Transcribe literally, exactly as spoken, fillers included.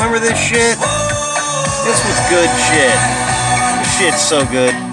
Remember this shit? This was good shit. This shit's so good.